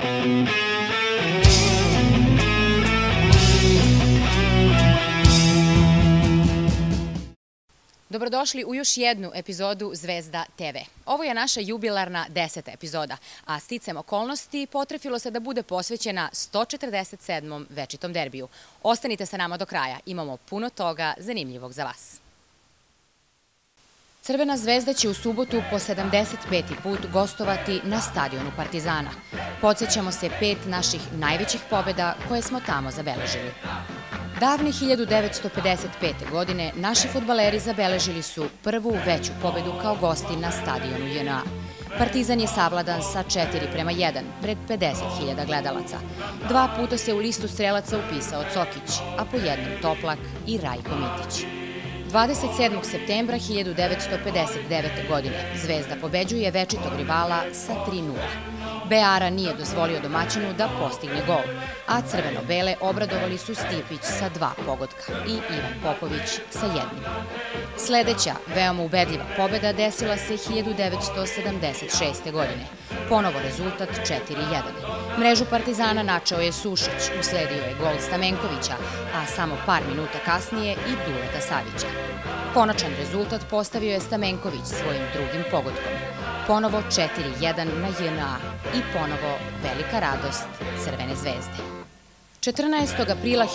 Dobrodošli u još jednu epizodu Zvezda TV. Ovo je naša jubilarna 10. epizoda, a sticem okolnosti potrefilo se da bude posvećena 147. večitom derbiju. Ostanite sa nama do kraja, imamo puno toga zanimljivog za vas. Crvena zvezda će u subotu po 75. put gostovati na stadionu Partizana. Podsjećamo se 5 naših najvećih pobjeda koje smo tamo zabeležili. Davne 1955. godine naši fudbaleri zabeležili su prvu veću pobedu kao gosti na stadionu JNA. Partizan je savladan sa 4:1 pred 50.000 gledalaca. 2 puta se u listu strelaca upisao Cokić, a po jednom Toplak i Rajko Mitić. 27. septembra 1959. godine Zvezda pobeđuje večitog rivala sa 3:0. Beara nije dozvolio domaćinu da postigne gol, a crveno-bele obradovali su Stipić sa 2 pogotka i Ivan Popović sa 1. Sledeća, veoma ubedljiva pobeda desila se 1976. godine. Ponovo rezultat 4:1. Mrežu Partizana načeo je Sušić, usledio je gol Stamenkovića, a samo par minuta kasnije i Duleta Savića. Konačan rezultat postavio je Stamenković svojim drugim pogotkom. Ponovo 4:1 na JNA i ponovo velika radost Crvene zvezde. 14. aprila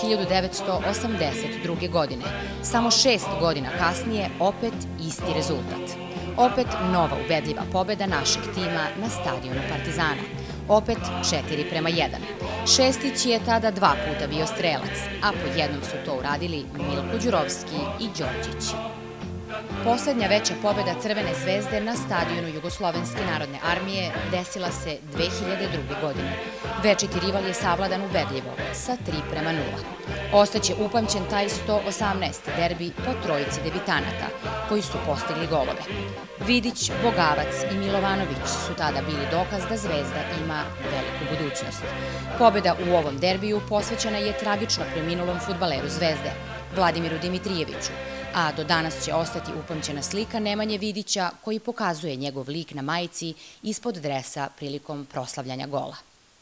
1982. godine, samo 6 godina kasnije, opet isti rezultat. Opet nova ubedljiva pobeda našeg tima na stadionu Partizana. Opet 4:1. Šestić je tada 2 puta bio strelac, a po jednom su to uradili Milko Đurovski i Đorđić. Poslednja veća pobeda Crvene zvezde na stadionu Jugoslovenske narodne armije desila se 2002. godine. Večiti rival je savladan ubedljivo sa 3:0. Ostaće upamćen taj 118. derbi po trojici debitanata koji su postigli golove. Vidić, Bogavac i Milovanović su tada bili dokaz da Zvezda ima veliku budućnost. Pobeda u ovom derbiju posvećena je tragično preminulom fudbaleru Zvezde, Vladimiru Dimitrijeviću, a do danas će ostati upamćena slika Nemanje Vidića koji pokazuje njegov lik na majici ispod dresa prilikom proslavljanja gola.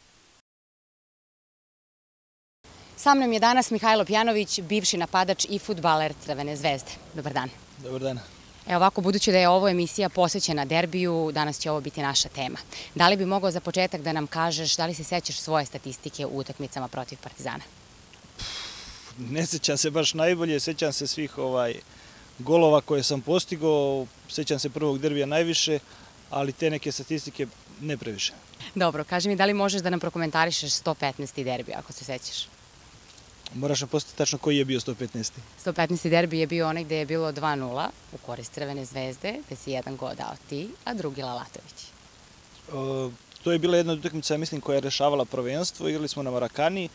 Sa mnom je danas Mihajlo Pjanović, bivši napadač i fudbaler Crvene zvezde. Dobar dan. Dobar dan. Evo ovako, budući da je ovo emisija posvećena derbiju, danas će ovo biti naša tema. Da li bi mogao za početak da nam kažeš da li se sećaš svoje statistike u utakmicama protiv Partizana? Ne sećam se baš najbolje, sećam se svih golova koje sam postigao, sećam se prvog derbija najviše, ali te neke statistike ne previše. Dobro, kaži mi da li možeš da nam prokomentarišeš 115. derbi, ako se sećaš? Moraš nam postati tačno koji je bio 115. 115. derbi je bio onaj gde je bilo 2:0 u korist Crvene zvezde, gde si jedan gol dao ti, a drugi Lalatović. To je bila jedna utakmica, mislim, koja je rešavala prvenstvo. Igrali smo na Marakani.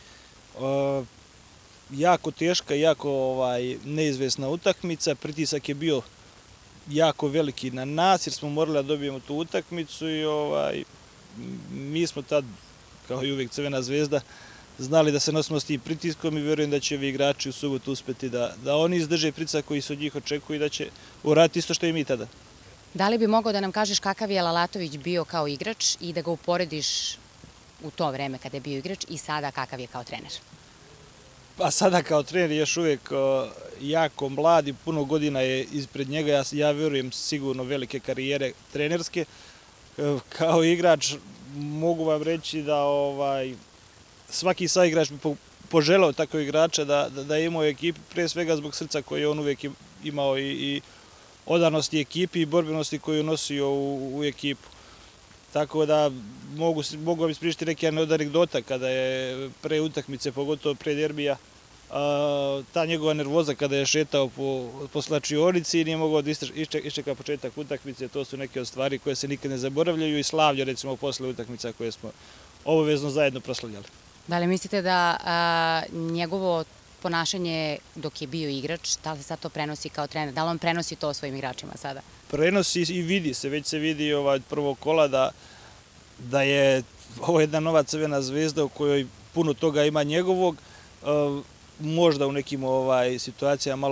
Jako teška, jako neizvesna utakmica. Pritisak je bio jako veliki na nas jer smo morali da dobijemo tu utakmicu i mi smo tad, kao i uvijek Crvena zvezda, znali da se nosimo s tim pritiskom i verujem da će ovi igrači u subotu uspeti da oni izdrže pritisak koji se od njih očekuju i da će uraditi isto što i mi tada. Da li bi mogao da nam kažeš kakav je Lalatović bio kao igrač i da ga uporediš u to vreme kada je bio igrač i sada kakav je kao trener? Pa sada kao trener je još uvijek jako mlad i puno godina je ispred njega. Ja verujem sigurno velike karijere trenerske. Kao igrač mogu vam reći da svaki saigrač bi poželao takvog igrača da je imao u ekipi, pre svega zbog srca koje je on uvijek imao i odanosti ekipi i borbenosti koju je nosio u ekipu. Tako da mogu vam ispričati neke od anegdota kada je pre utakmice, pogotovo pre derbija, ta njegova nervoza kada je šetao po slačionici i nije mogao da iščeka početak utakmice. To su neke od stvari koje se nikad ne zaboravljaju i slavlje, recimo, posle utakmica koje smo obavezno zajedno proslavljali. Da li mislite da njegovo ponašanje dok je bio igrač, da li se sad to prenosi kao trener? Da li on prenosi to svojim igračima sada? Prenosi i vidi se, već se vidi od prvog kola da je ovo jedna nova Crvena zvezda u kojoj puno toga ima njegovog. Možda u nekim situacijama malo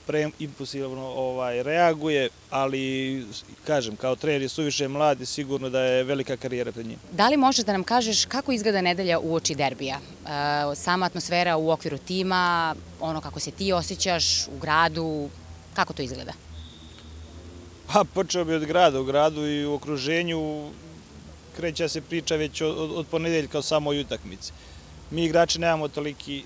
impulsivno reaguje, ali kažem, kao trener je suviše mlad i sigurno da je velika karijera pred njim. Da li možeš da nam kažeš kako izgleda nedelja uoči derbija? Sama atmosfera u okviru tima, ono kako se ti osjećaš u gradu, kako to izgleda? Pa počeo bi od grada. U gradu i u okruženju kreće se priča već od ponedeljka o samoj utakmici. Mi igrači nemamo toliki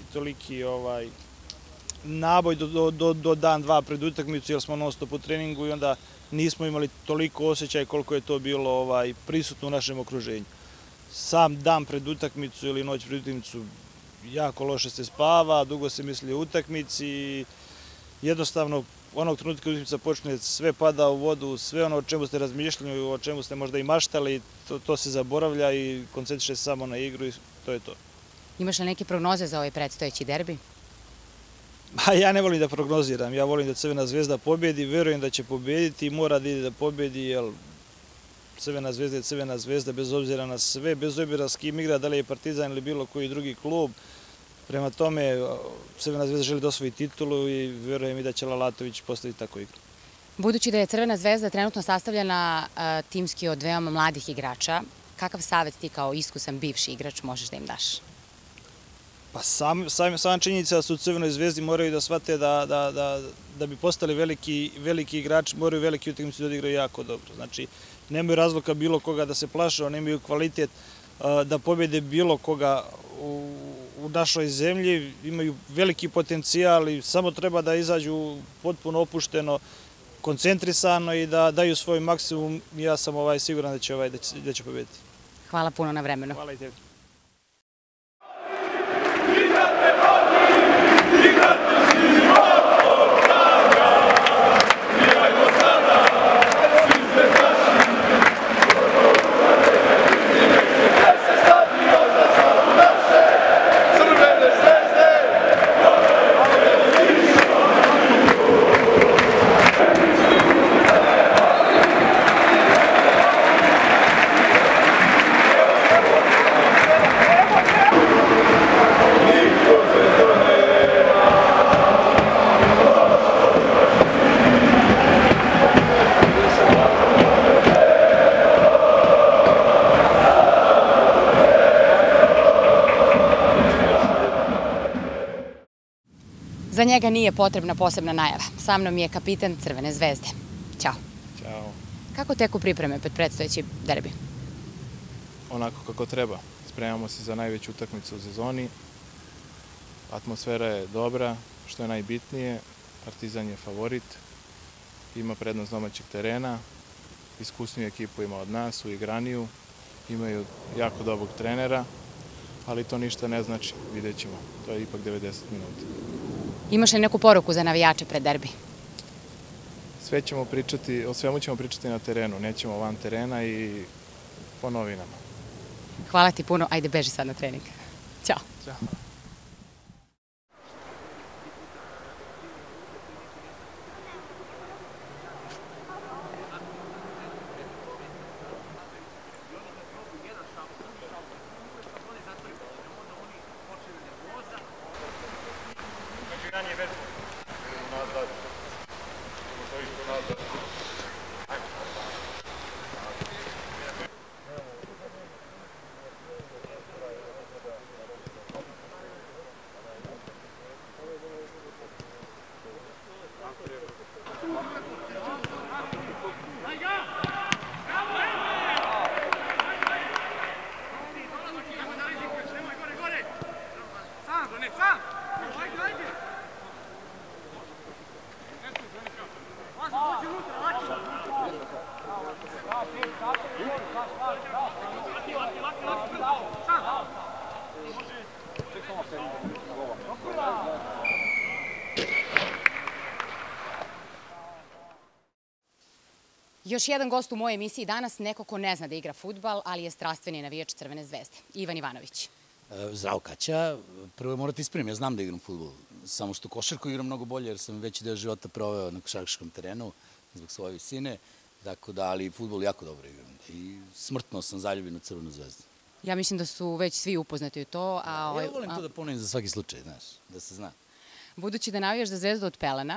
naboj do dan, dva pred utakmicu jer smo non stop u treningu i onda nismo imali toliko osjećaj koliko je to bilo prisutno u našem okruženju. Sam dan pred utakmicu ili noć pred utakmicu jako loše se spava, dugo se misli o utakmici i jednostavno onog trenutka utakmica počne sve pada u vodu, sve ono o čemu ste razmišljali, o čemu ste možda i maštali, to se zaboravlja i koncentriše se samo na igru i to je to. Imaš li neke prognoze za ovaj predstojeći derbi? Ja ne volim da prognoziram, ja volim da Crvena zvezda pobedi, verujem da će pobediti i mora da ide da pobedi, jer Crvena zvezda je Crvena zvezda bez obzira na sve, bez obzira s kim igra, da li je Partizan ili bilo koji drugi klub. Prema tome, Crvena zvezda želi da osvoji titulu i verujem i da će Lalatović postaviti tako igru. Budući da je Crvena zvezda trenutno sastavljena timski od veoma mladih igrača, kakav savjet ti kao iskusan bivši igrač možeš da im daš? Pa sama činjenica da su u Crvenoj zvezdi moraju da shvate da bi postali veliki igrači, moraju veliki utakmice da odigraju jako dobro. Znači, nemaju razloga bilo koga da se plaše, nemaju kvalitet da pobede bilo koga u našoj zemlji, imaju veliki potencijal i samo treba da izađu potpuno opušteno, koncentrisano i da daju svoj maksimum. Ja sam siguran da će pobediti. Hvala puno na vremenu. Hvala i tebi. Za njega nije potrebna posebna najava. Sa mnom je kapitan Crvene zvezde. Ćao. Ćao. Kako teku pripreme pred predstojeći derbi? Onako kako treba. Spremamo se za najveću utakmicu u sezoni. Atmosfera je dobra, što je najbitnije. Partizan je favorit. Ima prednost domaćeg terena. Iskusniju ekipu ima od nas, uigraniju. Imaju jako dobrog trenera, ali to ništa ne znači. Vidjet ćemo. To je ipak 90 minuta. Imaš li neku poruku za navijače pred derbi? O svemu ćemo pričati na terenu, nećemo van terena i po novinama. Hvala ti puno, ajde beži sad na trening. Ćao. Ćao. Još jedan gost u mojoj emisiji danas, neko ko ne zna da igra fudbal, ali je strastveni navijač Crvene zvezde. Ivan Ivanović. Zdravo, Kaća. Prvo morate ispraviti, ja znam da igram fudbal, samo što košarku igram mnogo bolje jer sam veći deo života proveo na košarkaškom terenu zbog svoje visine, tako da, ali fudbal jako dobro igram i smrtno sam zaljubljen u Crvenu zvezdu. Ja mislim da su već svi upoznati u to. Ja volim to da ponovim za svaki slučaj, znaš, da se zna. Budući da navijaš za Zvezdu od pelena,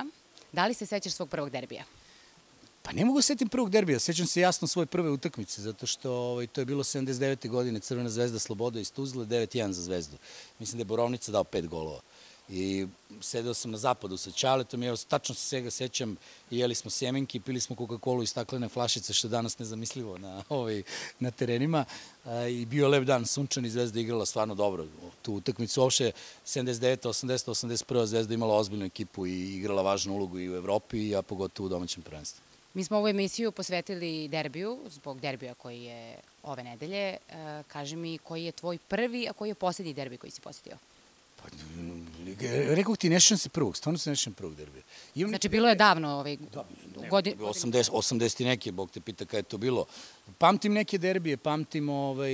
Da li se sećaš svog prvog derbija? Pa ne mogu setim prvog derbija, sećam se jasno svoje prve utakmice, zato što to je bilo 79. godine, Crvena zvezda Sloboda iz Tuzle, 9-1 za Zvezdu. Mislim da je Borovnica dao 5 golova. I sedeo sam na zapadu sa Ćaletom i tačno se svega sećam, jeli smo sjemenki, pili smo Coca-Colu i staklene flašice, što je danas nezamislivo na terenima. I bio je lep dan, sunčan i Zvezda igrala stvarno dobro tu utakmicu. Uopšte 79. 80. 81. Zvezda imala ozbiljnu ekipu i igrala važnu ulogu i u Evropi, a pogotovo u domaćem prvenstvu. Mi smo ovu emisiju posvetili derbiju, zbog derbija koji je ove nedelje. Kaži mi koji je tvoj prvi, a koji je posljednji derbi koji si posjetio? Pa, rekao ti, ne šećam se prvog, stvarno se ne šećam prvog derbija. Znači, bilo je davno godine. 80 i neke, Bog te pita kada je to bilo. Pamtim neke derbije, pamtim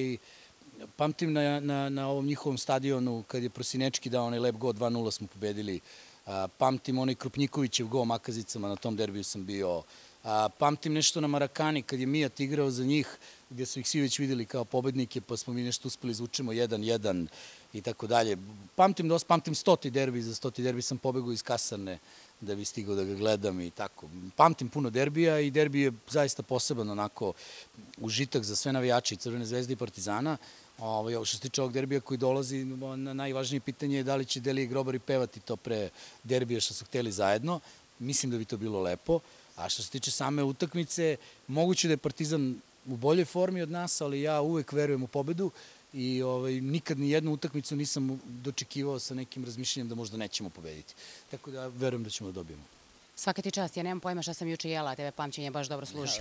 na ovom njihovom stadionu, kad je Prosinečki dao onaj lep go, 2-0 smo pobedili. Pamtim onaj Krupnjikovićev go Makazicama, na tom derbiju sam bio. Pamtim nešto na Marakani, kad je Mijat igrao za njih, gdje su ih svi već videli kao pobednike, pa smo mi nešto uspeli izvučemo 1-1 i tako dalje. Pamtim 100. derbi, za 100. derbi sam pobegao iz kasarne da bi stigao da ga gledam i tako. Pamtim puno derbija i derbi je zaista poseban onako užitak za sve navijače i Crvene zvezde i Partizana. Što se tiče ovog derbija koji dolazi, najvažnije pitanje je da li će Delija i Grobari pevati to pre derbija što su hteli zajedno. Mislim da bi to bilo lepo. A što se tiče same utakmice, moguće da je Partizan u boljoj formi od nas, ali ja uvek verujem u pobedu i nikad ni jednu utakmicu nisam dočekivao sa nekim razmišljenjem da možda nećemo pobediti. Tako da verujem da ćemo da dobijemo. Svaka ti čast, ja nemam pojma šta sam juče jela, tebe pamćenje baš dobro služi.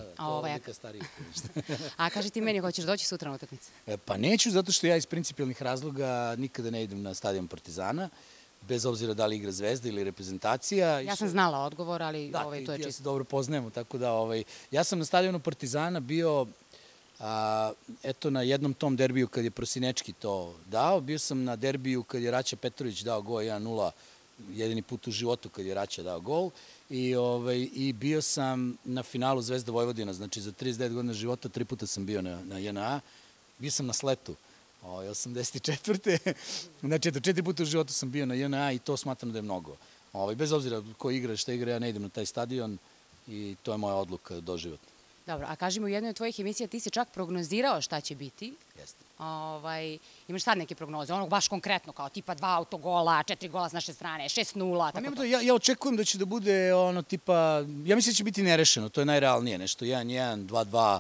A kaži ti meni, hoćeš doći sutra na utakmicu? Pa neću, zato što ja iz principijalnih razloga nikada ne idem na stadion Partizana, bez obzira da li igra Zvezda ili reprezentacija. Ja sam znala odgovor, ali to je čisto. Da, ja se dobro poznajemo, tako da ja sam na stadionu Partizana bio na jednom tom derbiju kad je Prosinečki to dao, bio sam na derbiju kad je Raća Petrović dao gol 1-0, jedini put u životu kad je Raća dao gol i bio sam na finalu Zvezda Vojvodina, znači za 39 godina života 3 puta sam bio na JNA, bio sam na sletu. 84. Znači, 4 puta u životu sam bio na JNA i to smatram da je mnogo. Bez obzira ko igra, šta igra, ja ne idem na taj stadion i to je moja odluka doživotna. Dobro, a kaži mi, u jednoj od tvojih emisija ti si čak prognozirao šta će biti. Jeste. Imaš sad neke prognoze, ono baš konkretno, kao tipa 2 autogola, 4 gola s naše strane, 6-0, tako to. Ja očekujem da će da bude ono tipa, ja mislim da će biti nerešeno, to je najrealnije, nešto 1-1, 2-2,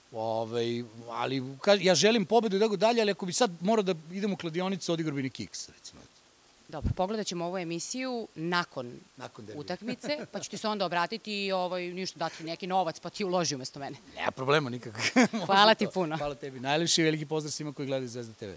ali ja želim pobedu i tako dalje, ali ako bi sad morao da idem u kladionicu, odigrao bi ni kiks, recimo. Dobro, pogledat ćemo ovu emisiju nakon utakmice, pa ću ti se onda obratiti i ništa dati neki novac, pa ti uloži umesto mene. Nema problema nikako. Hvala ti puno. Hvala tebi. Najljepši i veliki pozdrav svima koji gledaju Zvezda TV.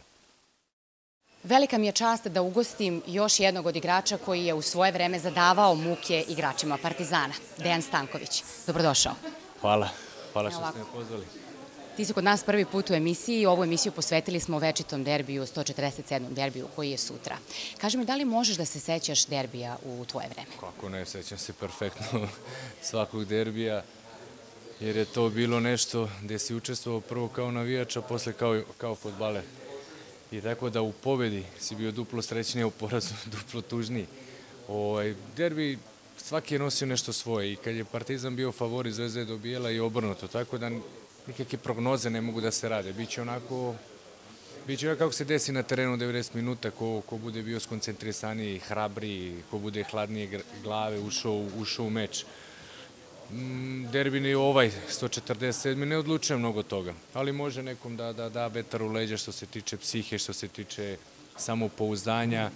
Velika mi je čast da ugostim još jednog od igrača koji je u svoje vreme zadavao muke igračima Partizana, Dejan Stanković. Dobrodošao. Hvala što ste me pozvali. Ti si kod nas prvi put u emisiji, ovu emisiju posvetili smo večitom derbiju, 147. derbiju koji je sutra. Kaži mi, da li možeš da se sećaš derbija u tvoje vreme? Kako ne, sećam se perfektno svakog derbija, jer je to bilo nešto gde si učestvovao prvo kao navijač, a posle kao fudbaler. I tako da u pobedi si bio duplo srećniji, u porazu duplo tužniji. Derbi, svaki je nosio nešto svoje i kad je Partizan bio favorit, Zvezda je dobijela i obrnuto, tako da nikakve prognoze ne mogu da se rade. Biće onako kako se desi na terenu 90 minuta, ko bude bio skoncentrisaniji, hrabriji, ko bude hladnije glave, ušao u meč. Derbini 147. ne odlučuje mnogo toga, ali može nekom da vetar u leđa što se tiče psihe, što se tiče samopouzdanja.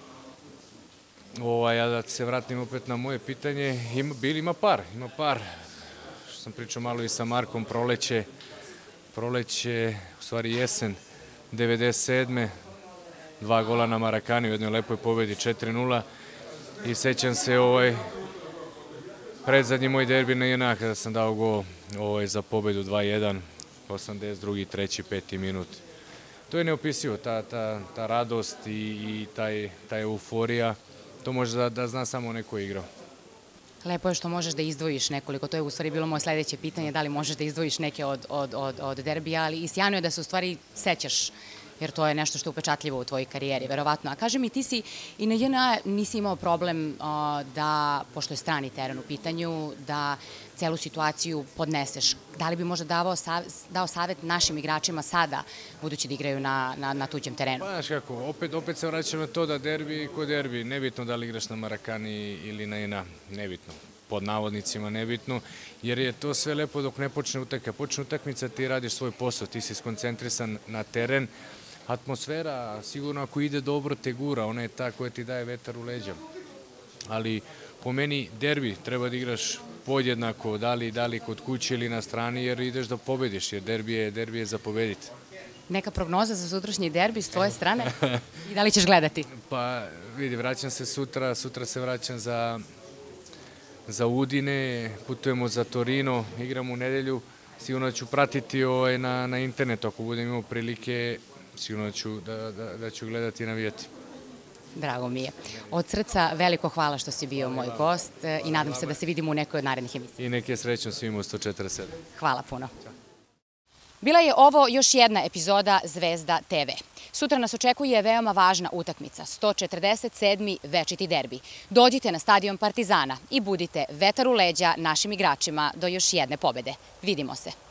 A da se vratim opet na moje pitanje, ima par. Što sam pričao malo i sa Markom, proleće, u stvari jesen, 97. 2 gola na Marakani u jednoj lepoj pobedi 4-0 i sećam se predzadnji moj derbi na JNA kada sam dao gol za pobedu 2-1, 82. 3. 5. minut. To je neopisivo, ta radost i ta euforija, to može da zna samo neko igrao. Lepo je što možeš da izdvojiš nekoliko, to je u stvari bilo moje sledeće pitanje, da li možeš da izdvojiš neke od derbija, ali i sjajno je da se u stvari sećaš jer to je nešto što je upečatljivo u tvojoj karijeri, verovatno. A kaži mi, ti si i na JNA nisi imao problem da, pošto je strani teren u pitanju, da celu situaciju podneseš. Da li bi možda dao savjet našim igračima sada, budući da igraju na tuđem terenu? Pa znaš kako, opet se vraćam na to da derbi ko derbi, nebitno da li igraš na Marakani ili na JNA, nebitno. Pod navodnicima nebitno, jer je to sve lepo dok ne počne utakmica. Počne utakmica, ti radiš svoj posao, ti si skoncentrisan na teren. Atmosfera, sigurno ako ide dobro, te gura, ona je ta koja ti daje vetar u leđa. Ali po meni derbi treba da igraš podjednako, da li kod kuće ili na strani, jer ideš da pobediš, jer derbi je za pobediti. Neka prognoza za sutrašnji derbi s tvoje strane i da li ćeš gledati? Pa vidi, vraćam se sutra se vraćam za Udine, putujemo za Torino, igramo u nedelju, sigurno ću pratiti na internetu, ako budem imao prilike, sigurno ću da ću gledati i navijati. Drago mi je. Od srca veliko hvala što si bio moj gost i nadam se da se vidimo u nekoj od narednih emisija. I neke srećno svima u 147. Hvala puno. Bila je ovo još jedna epizoda Zvezda TV. Sutra nas očekuje veoma važna utakmica, 147. večiti derbi. Dođite na stadion Partizana i budite vetar u leđa našim igračima do još jedne pobede. Vidimo se.